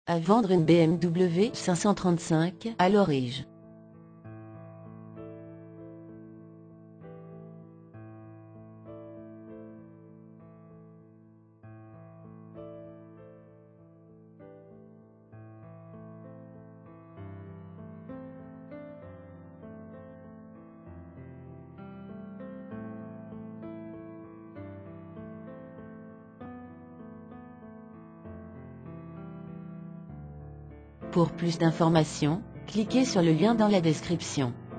À vendre une BMW 535 à l'origine. Pour plus d'informations, cliquez sur le lien dans la description.